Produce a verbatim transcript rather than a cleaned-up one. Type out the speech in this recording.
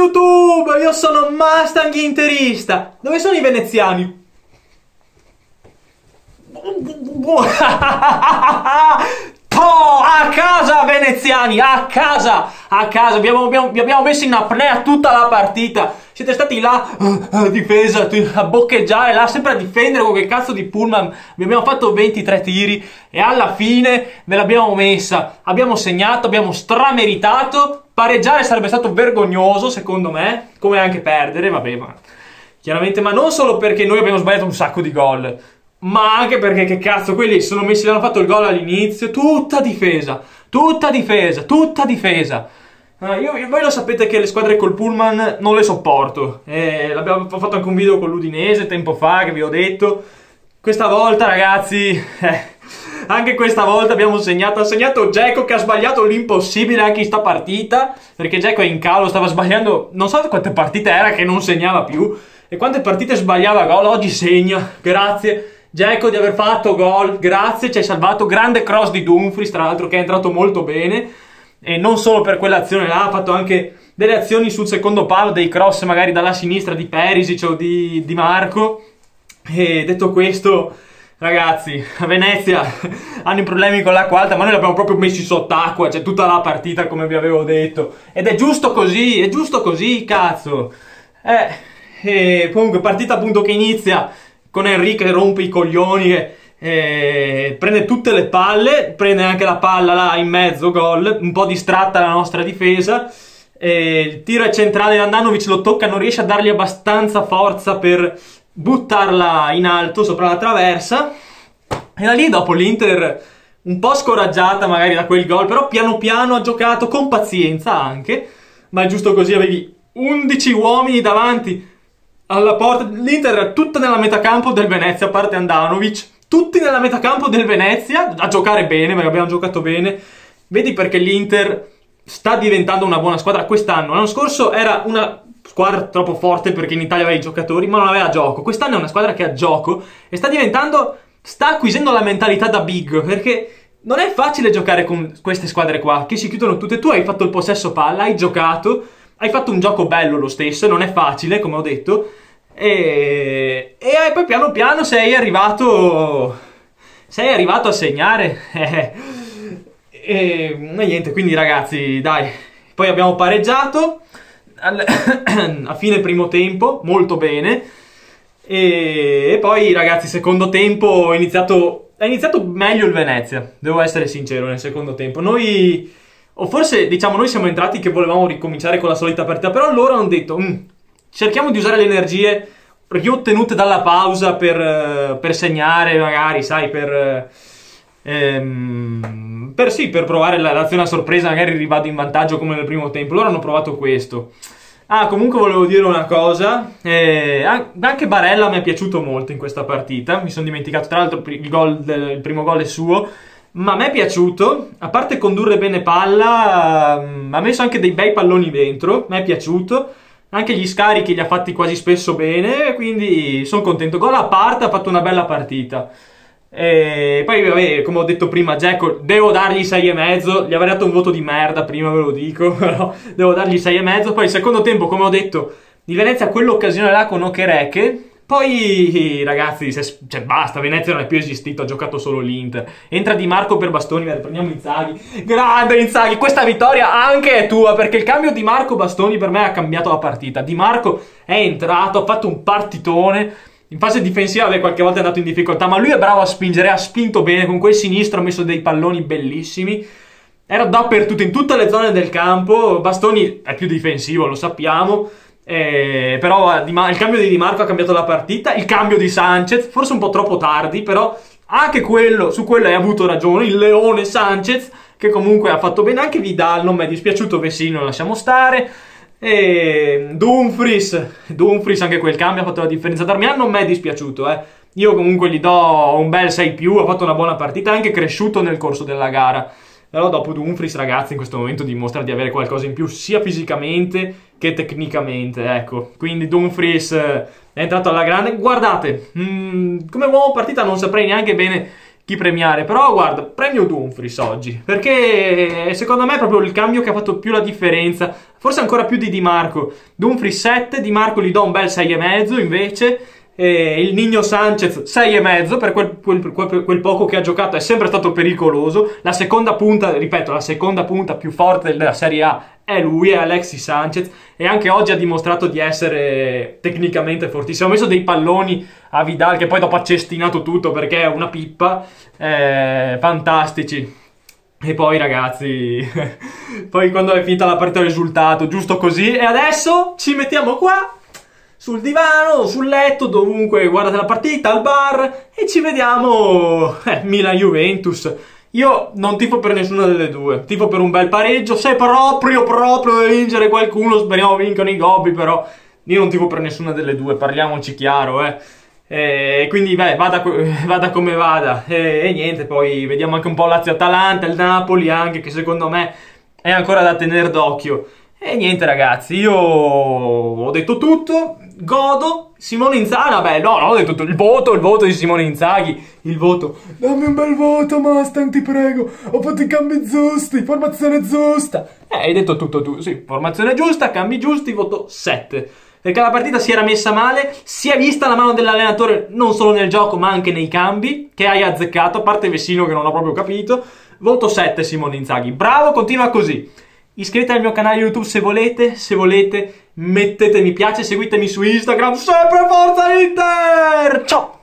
YouTube, io sono Mustang interista. Dove sono i veneziani? Oh, a casa veneziani, a casa, a casa, abbiamo, abbiamo, vi abbiamo messo in apnea tutta la partita. Siete stati là a difesa, a boccheggiare, là sempre a difendere con quel cazzo di pullman. Vi abbiamo fatto ventitré tiri e alla fine ve l'abbiamo messa. Abbiamo segnato, abbiamo strameritato. Pareggiare sarebbe stato vergognoso secondo me, come anche perdere, vabbè, ma chiaramente, ma non solo perché noi abbiamo sbagliato un sacco di gol, ma anche perché, che cazzo, quelli sono messi, hanno fatto il gol all'inizio, tutta difesa, tutta difesa, tutta difesa. Uh, io, voi lo sapete che le squadre col pullman non le sopporto. Eh, l'abbiamo fatto anche un video con l'Udinese tempo fa, che vi ho detto. Questa volta, ragazzi, eh, anche questa volta abbiamo segnato. Ha segnato Dzeko, che ha sbagliato l'impossibile anche in sta partita, perché Dzeko è in calo, stava sbagliando, non so quante partite era che non segnava più, e quante partite sbagliava gol. Oggi segna, grazie Dzeko di aver fatto gol, grazie, ci hai salvato. Grande cross di Dumfries, tra l'altro, che è entrato molto bene, e non solo per quell'azione là, ha fatto anche delle azioni sul secondo palo, dei cross magari dalla sinistra di Perisic o di, di Marco. E detto questo, ragazzi, a Venezia hanno i problemi con l'acqua alta, ma noi l'abbiamo proprio messi sott'acqua, cioè tutta la partita, come vi avevo detto, ed è giusto così, è giusto così, cazzo. Eh, e comunque partita appunto che inizia con Henry che rompe i coglioni, che eh, prende tutte le palle, prende anche la palla là in mezzo, gol, un po' distratta la nostra difesa. E il tiro è centrale, Handanovic lo tocca, non riesce a dargli abbastanza forza per buttarla in alto sopra la traversa, e da lì dopo l'Inter un po' scoraggiata magari da quel gol, però piano piano ha giocato con pazienza anche, ma è giusto così. Avevi undici uomini davanti alla porta, l'Inter era tutta nella metacampo del Venezia, a parte Handanovic, tutti nella metacampo del Venezia a giocare bene, perché abbiamo giocato bene. Vedi perché l'Inter sta diventando una buona squadra quest'anno. L'anno scorso era una squadra troppo forte perché in Italia aveva i giocatori, ma non aveva gioco. Quest'anno è una squadra che ha gioco e sta diventando, sta acquisendo la mentalità da big, perché non è facile giocare con queste squadre qua che si chiudono tutte. Tu hai fatto il possesso palla, hai giocato, hai fatto un gioco bello lo stesso, non è facile, come ho detto, e, e poi piano piano sei arrivato sei arrivato a segnare. E, e niente, quindi ragazzi, dai, poi abbiamo pareggiato a fine primo tempo, molto bene, e, e poi ragazzi, secondo tempo è iniziato, è iniziato meglio il Venezia, devo essere sincero. Nel secondo tempo noi, o forse diciamo noi siamo entrati che volevamo ricominciare con la solita partita, però loro hanno detto cerchiamo di usare le energie riottenute dalla pausa per, per segnare, magari, sai, per ehm, per sì, per provare l'azione a sorpresa, magari rivado in vantaggio come nel primo tempo. Loro hanno provato questo. Ah, comunque volevo dire una cosa, eh, anche Barella mi è piaciuto molto in questa partita, mi sono dimenticato, tra l'altro il, gol del, il primo gol è suo, ma a me è piaciuto, a parte condurre bene palla, ha messo anche dei bei palloni dentro, mi è piaciuto, anche gli scarichi li ha fatti quasi spesso bene, quindi sono contento. Gol a parte, ha fatto una bella partita. E poi vabbè, come ho detto prima, Dzeko devo dargli sei e mezzo, gli avrei dato un voto di merda prima, ve lo dico, però devo dargli sei e mezzo. Poi il secondo tempo, come ho detto, di Venezia quell'occasione là con Okereke, poi ragazzi, se, cioè basta, Venezia non è più esistito, ha giocato solo l'Inter. Entra Di Marco per Bastoni, prendiamo Inzaghi, grande Inzaghi, questa vittoria anche è tua, perché il cambio Di Marco Bastoni per me ha cambiato la partita. Di Marco è entrato, ha fatto un partitone. In fase difensiva beh, qualche volta è andato in difficoltà, ma lui è bravo a spingere, ha spinto bene, con quel sinistro ha messo dei palloni bellissimi, era dappertutto, in tutte le zone del campo. Bastoni è più difensivo, lo sappiamo, eh, però il cambio di Di Marco ha cambiato la partita, il cambio di Sanchez, forse un po' troppo tardi, però anche quello, su quello hai avuto ragione, il leone Sanchez, che comunque ha fatto bene. Anche Vidal, non mi è dispiaciuto, Vecino lasciamo stare. E Dumfries, Dumfries anche quel cambio ha fatto la differenza. Darmian non mi è dispiaciuto, eh. Io comunque gli do un bel sei più, ha fatto una buona partita, è anche cresciuto nel corso della gara. Però dopo Dumfries, ragazzi, in questo momento dimostra di avere qualcosa in più, sia fisicamente che tecnicamente, ecco. Quindi Dumfries è entrato alla grande. Guardate, mh, come uomo partita non saprei neanche bene chi premiare. Però guarda, premio Dumfries oggi, perché secondo me è proprio il cambio che ha fatto più la differenza, forse ancora più di Di Marco. Dumfries sette, Di Marco gli do un bel sei e mezzo invece. E il Nino Sanchez sei e mezzo per quel, quel, quel, quel poco che ha giocato, è sempre stato pericoloso. La seconda punta, ripeto, la seconda punta più forte della Serie A è lui, è Alexis Sanchez, e anche oggi ha dimostrato di essere tecnicamente fortissimo. Ha messo dei palloni a Vidal che poi dopo ha cestinato tutto perché è una pippa, eh, fantastici. E poi ragazzi, poi quando è finita la partita il risultato, giusto così. E adesso ci mettiamo qua sul divano, sul letto, dovunque guardate la partita, al bar, e ci vediamo eh, Milan-Juventus. Io non tifo per nessuna delle due, tifo per un bel pareggio. Se proprio, proprio deve vincere qualcuno, speriamo vincano i Gobbi, però io non tifo per nessuna delle due, parliamoci chiaro, eh. E quindi, beh, vada, vada come vada. E, e niente, poi vediamo anche un po' Lazio-Atalanta, il Napoli anche, che secondo me è ancora da tenere d'occhio. E niente ragazzi, io ho detto tutto, godo. Simone Inzaghi, vabbè, no, no, ho detto tutto, il voto, il voto di Simone Inzaghi, il voto. Dammi un bel voto, Mustang, ti prego, ho fatto i cambi giusti, formazione giusta. Eh, hai detto tutto tu, sì, formazione giusta, cambi giusti, voto sette. Perché la partita si era messa male, si è vista la mano dell'allenatore non solo nel gioco ma anche nei cambi, che hai azzeccato, a parte Vecino che non ho proprio capito. Voto sette Simone Inzaghi, bravo, continua così. Iscrivetevi al mio canale YouTube se volete, se volete mettete mi piace, seguitemi su Instagram, sempre Forza Inter! Ciao!